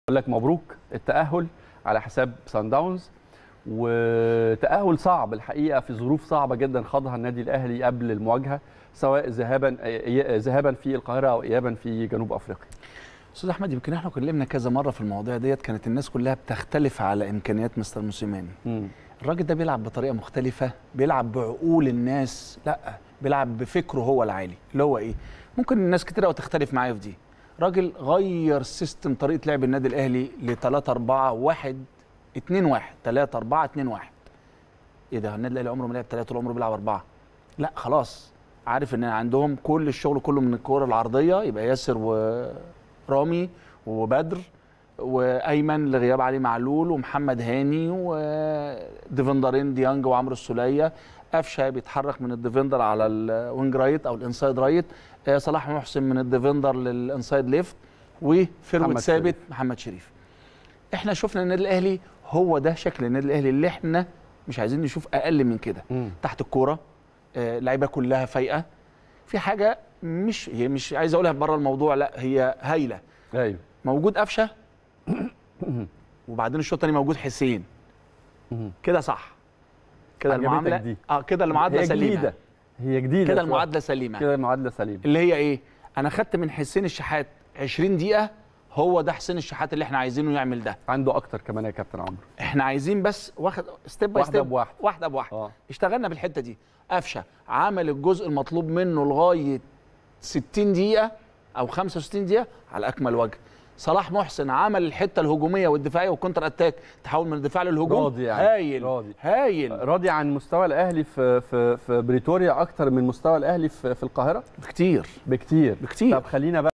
اقول لك مبروك التأهل على حساب سان داونز، وتأهل صعب الحقيقة في ظروف صعبة جدا خاضها النادي الأهلي قبل المواجهة، سواء ذهابا في القاهرة أو إيابا في جنوب أفريقيا. استاذ احمد، يمكن احنا اتكلمنا كذا مره في المواضيع ديت، كانت الناس كلها بتختلف على امكانيات مستر موسيماني. الراجل ده بيلعب بطريقه مختلفه، بيلعب بعقول الناس، لا بيلعب بفكره هو العالي اللي هو ايه. ممكن الناس كتير قوي تختلف معايا في دي. راجل غير سيستم طريقه لعب النادي الاهلي ل 3 4 1 2 1 3 4 2 1. ايه ده؟ النادي الاهلي عمره ما لعب 3، طول عمره بيلعب 4. لا خلاص، عارف ان عندهم كل الشغل كله من الكوره العرضيه، يبقى ياسر ورامي وبدر وايمن لغياب علي معلول ومحمد هاني وديفندرين ديانج وعمرو السوليه، قفشه بيتحرك من الديفندر على الوينج رايت او الانسايد رايت، صلاح محسن من الديفندر للانسايد ليفت، وفيرود ثابت محمد شريف. احنا شفنا النادي الاهلي هو ده شكل النادي الاهلي اللي احنا مش عايزين نشوف اقل من كده. تحت الكوره لعيبه كلها فايقه، في حاجه مش عايز اقولها بره الموضوع، لا هي هايله. ايوه، موجود قفشه وبعدين الشوط الثاني موجود حسين، كده صح، كده المعامله كده المعادله سليمه. هي جديده كده المعادله سليمه، كده المعادله سليمه، اللي هي ايه؟ انا خدت من حسين الشحات 20 دقيقه، هو ده حسين الشحات اللي احنا عايزينه يعمل ده. عنده اكتر كمان يا كابتن عمرو، احنا عايزين بس واخد ستيب باي ستيب، واحده بواحده. اشتغلنا بالحته دي. قفشه عمل الجزء المطلوب منه لغايه 60 دقيقه او 65 دقيقه على اكمل وجه. صلاح محسن عمل الحته الهجوميه والدفاعيه والكونتر اتاك، تحول من الدفاع للهجوم. راضي يعني. هايل هايل، راضي عن مستوى الاهلي في بريتوريا اكتر من مستوى الاهلي في القاهره بكتير بكتير. بكتير. طب خلينا بقى